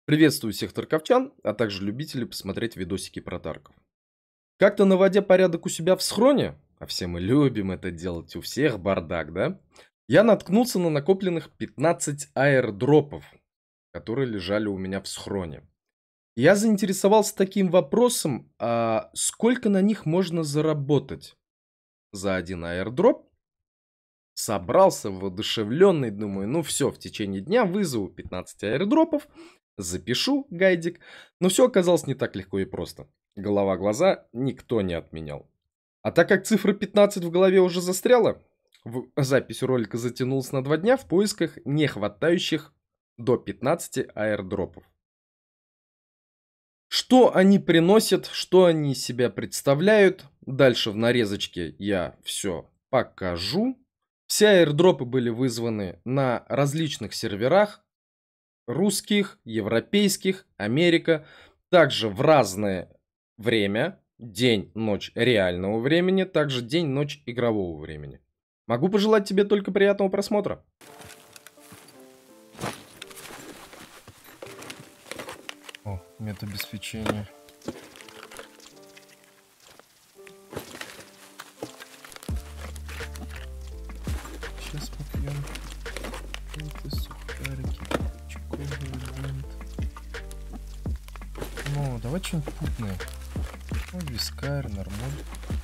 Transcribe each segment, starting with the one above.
Приветствую всех тарковчан, а также любителей посмотреть видосики про тарков. Как-то наводя порядок у себя в схроне, а все мы любим это делать, у всех бардак, да? Я наткнулся на накопленных 15 аирдропов, которые лежали у меня в схроне. Я заинтересовался таким вопросом, а сколько на них можно заработать за один аирдроп? Собрался воодушевленный, думаю, ну все, в течение дня вызову 15 аирдропов, запишу гайдик. Но все оказалось не так легко и просто. Голова-глаза никто не отменял. А так как цифра 15 в голове уже застряла, запись ролика затянулась на 2 дня в поисках не хватающих до 15 аирдропов. Что они приносят, что они из себя представляют, дальше в нарезочке я все покажу. Все аирдропы были вызваны на различных серверах, русских, европейских, Америка, также в разное время, день, ночь реального времени, также день, ночь игрового времени. Могу пожелать тебе только приятного просмотра. О, метаобеспечение. Сейчас попьем. Это сухарики, пучковый лимит. Ну, давай что-нибудь путное. Ну, вискарь, нормаль.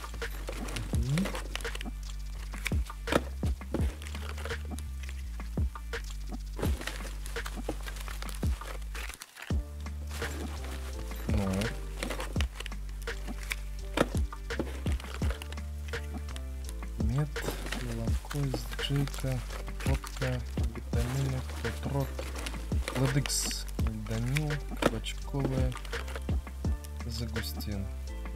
Ну. Мед, молоко из джейка, водка, витамины, флотрот, ладекс, данил, кабачковая, загустин.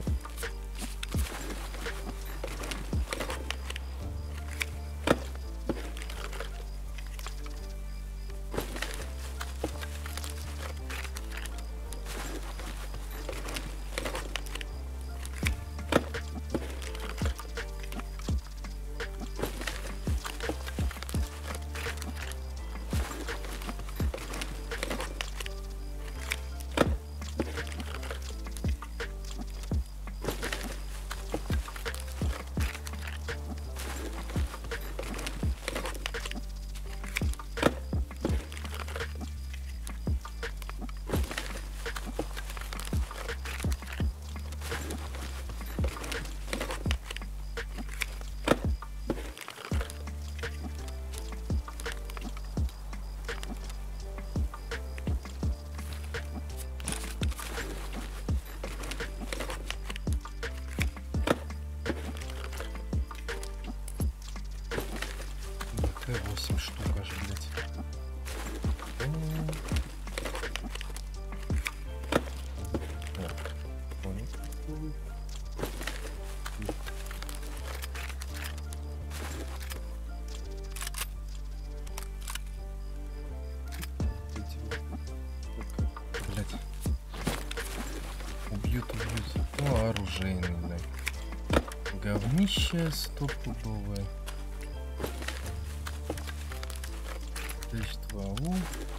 Т8 штук аж, блядь. Понял. Блядь. Убьют. Ну, оружейный, блядь. Говнище стопудовое. Количество АУ.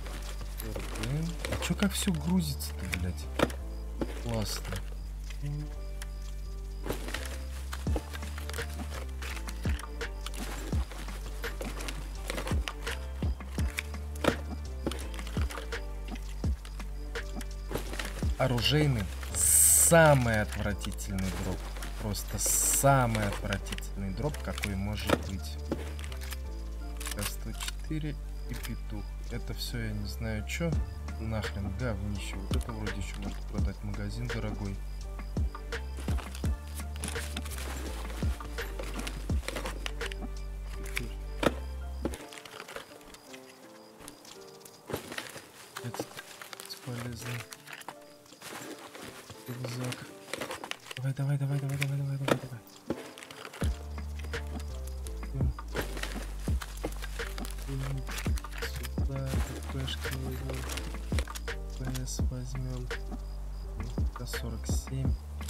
А чё как все грузится-то, блядь? Классно. Оружейный самый отвратительный дроп. Просто самый отвратительный дроп, какой может быть. К-104 и петух. Это все я не знаю что. Нахрен говнище. Вот это вроде еще можно продать. Магазин дорогой. Это бесполезный. Рюкзак. Давай. Сюда, ППшки возьмем. ПС возьмем. К-47.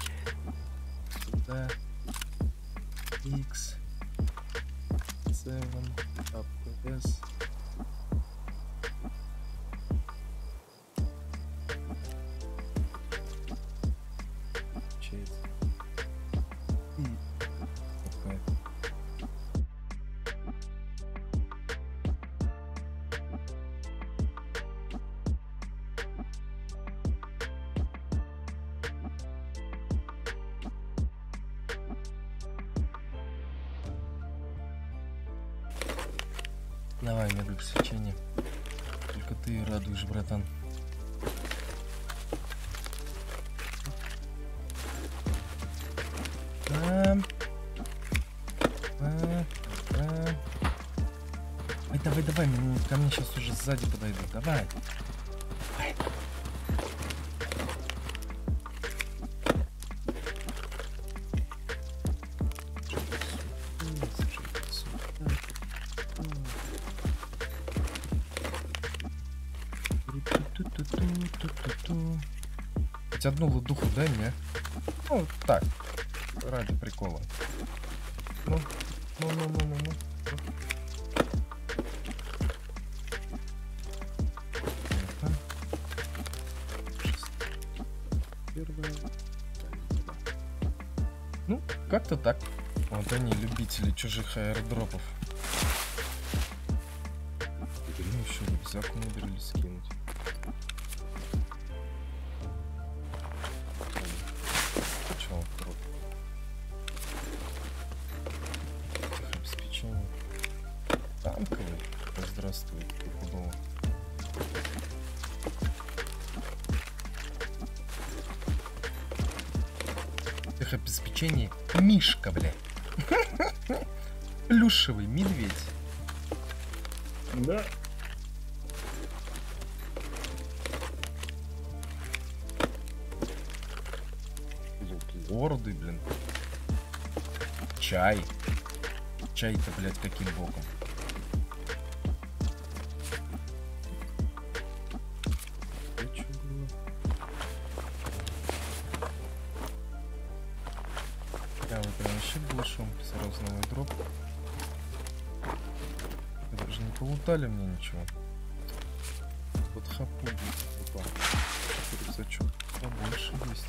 Сюда. X. 7. АПС. Давай, мега свечение. Только ты радуешь, братан. Давай, давай, ко мне сейчас уже сзади подойдут. Давай. Давай. Хоть одну ладуху дай мне. Ну, так. Ради прикола. Ну. Ну, как-то так. Вот они, любители чужих аирдропов. Блин, еще рюкзак умудрились скинуть. Почему труп? Обеспечение. Танковый. Здравствуй, футбол. Обеспечение Мишка, бля. Плюшевый медведь. Да. Лорды, блин. Чай. Чай-то, блядь, каким боком? Серьезный дроп. Вы даже не полутали мне ничего. Вот хапу. Рюкзачок побольше есть.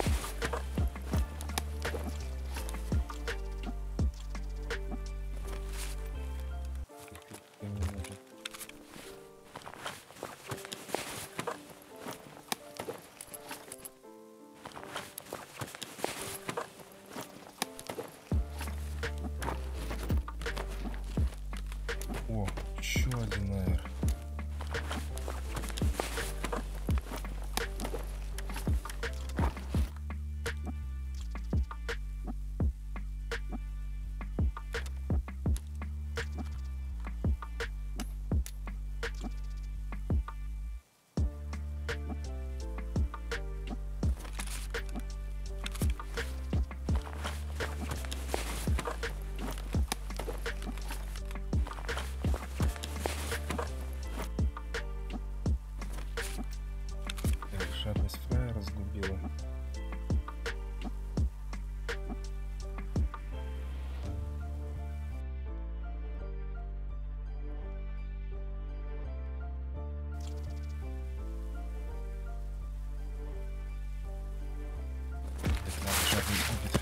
О, еще один аэр. Жадность фрая разгубила. Это надо жадность губить.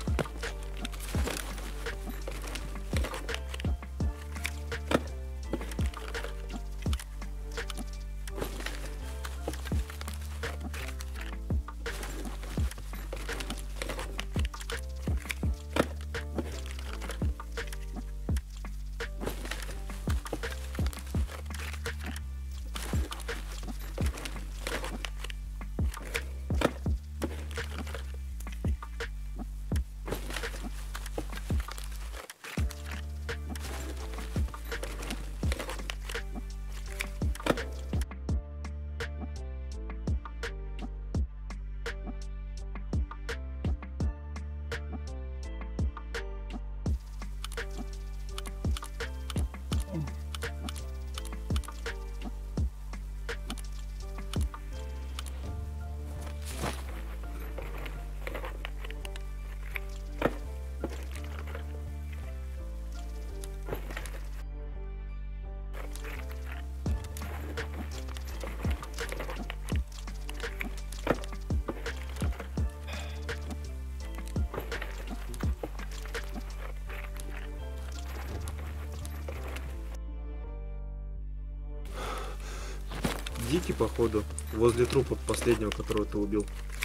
Дикий, походу, возле трупа последнего, которого ты убил.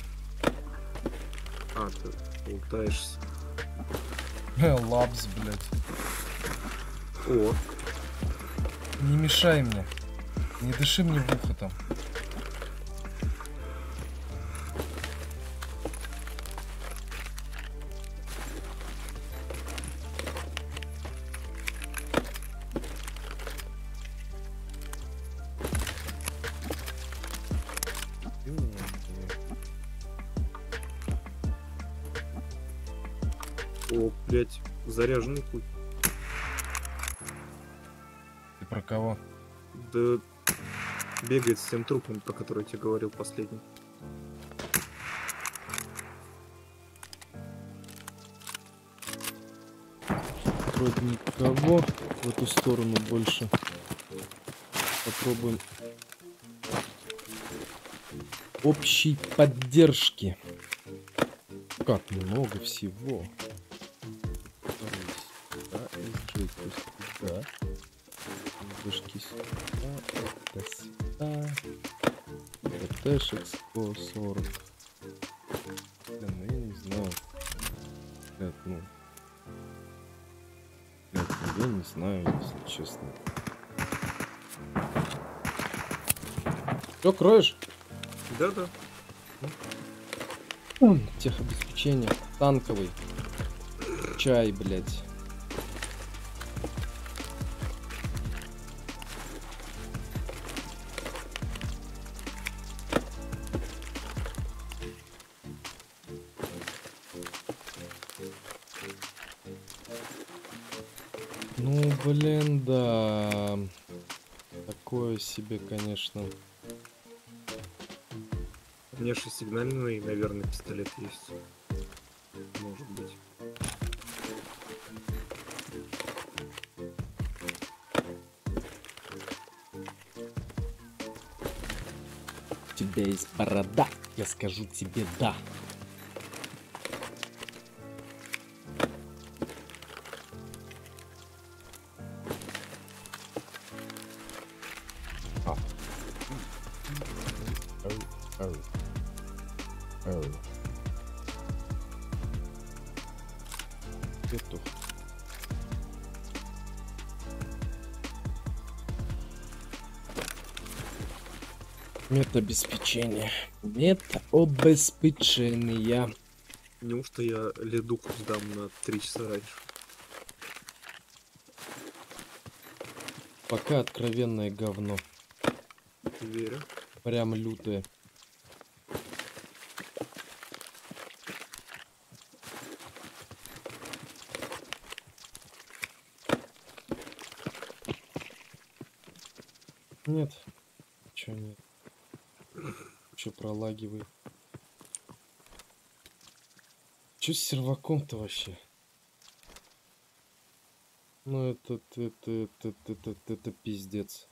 А, ты лутаешься. Лапс, блядь. О. Не мешай мне. Не дыши мне в ухо там. О, блядь, заряженный путь. Ты про кого? Да бегает с тем трупом, про который я тебе говорил последний. Вроде никого в эту сторону больше. Попробуем общей поддержки. Как много всего. Да. Вышки сюда, это сюда. ПТшек 140. Блин, ну я не знаю. Блядь, ну. Блядь, ну я не знаю, если честно. Все, кроешь? Да-да. Техобеспечение. Танковый. Чай, блядь. Ну, блин, да. Такое себе, конечно. У меня же сигнальный, наверное, пистолет есть. Может быть. У тебя есть борода, я скажу тебе да. Петух. Метобеспечение. Метаобеспечение. Неужто я ледуху сдам на 3 часа раньше? Пока откровенное говно. Верю. Прям лютое. Нет. Чё нет? Чё пролагивает? Чё с серваком-то вообще? Ну это пиздец.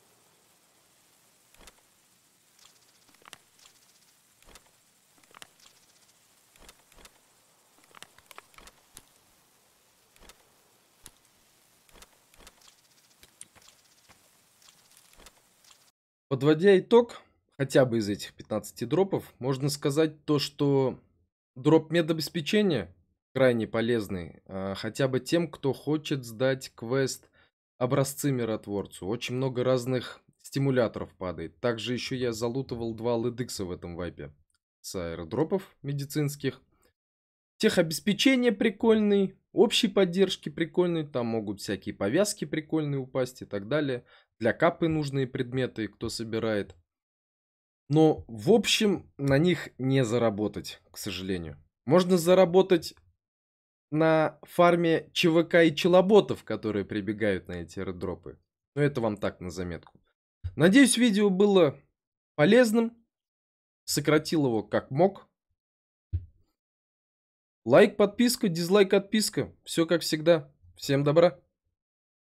Подводя итог, хотя бы из этих 15 дропов, можно сказать то, что дроп медобеспечения крайне полезный, хотя бы тем, кто хочет сдать квест образцы миротворцу. Очень много разных стимуляторов падает. Также еще я залутывал 2 ледыкса в этом вайпе с аэродропов медицинских. Техобеспечение прикольный, общей поддержки прикольный, там могут всякие повязки прикольные упасть и так далее. Для капы нужные предметы, кто собирает. Но в общем на них не заработать, к сожалению. Можно заработать на фарме ЧВК и челоботов, которые прибегают на эти аэродропы. Но это вам так на заметку. Надеюсь, видео было полезным. Сократил его как мог. Лайк, подписка, дизлайк, отписка. Все как всегда. Всем добра.